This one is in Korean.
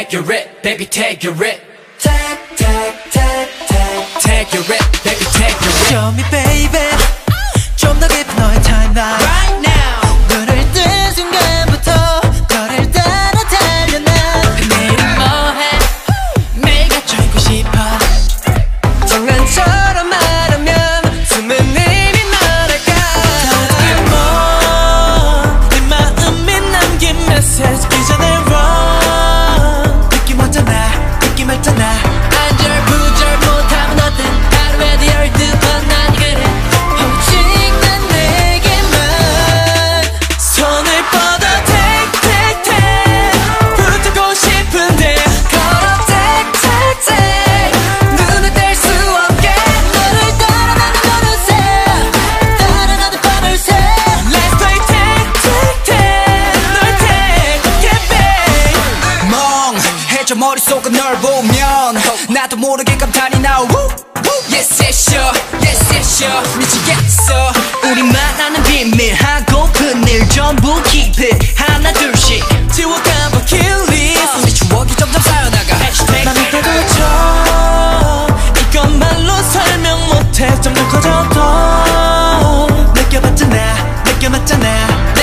take your it, baby take your it. Take your it, baby take your it. Show me baby 좀 더 깊은 너의 timeline Right now 눈을 뜬 순간부터 너를 따라 달려나 내일은 뭐해 매일 갇혀 있고 싶어 장난처럼 말하면 숨은 힘이 말할까 네 마음이 남긴 메시지 기전에 run 느낌 왔잖아 느낌 왔잖아 안절부절 못하면 어때 하루에도 12번 난 그래 오직 난 내게만 손을 뻗어 take 붙잡고 싶은데 걸어 take 눈을 뗄 수 없게 너를 따라 나는 어느새 따라가는 밤을 새 Let's play take 널 take yeah babe 멍해져 머릿속은 널 보면 나도 모르게 감탄이 나오 Yes yes sure yes yes sure 미치겠어 우리만 아는 비밀 하고픈 일 전부 keep it 하나 둘씩 지워가봐 kill list 우리 추억이 점점 쌓여나가 맘이 다그쳐 이건 말로 설명 못해 점점 커져도 느껴봤잖아